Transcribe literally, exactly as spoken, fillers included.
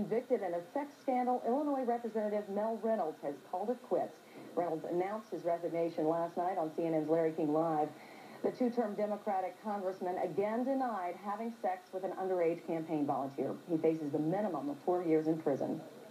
convicted in a sex scandal, Illinois Representative Mel Reynolds has called it quits. Reynolds announced his resignation last night on C N N's Larry King Live. The two-term Democratic congressman again denied having sex with an underage campaign volunteer. He faces the minimum of four years in prison.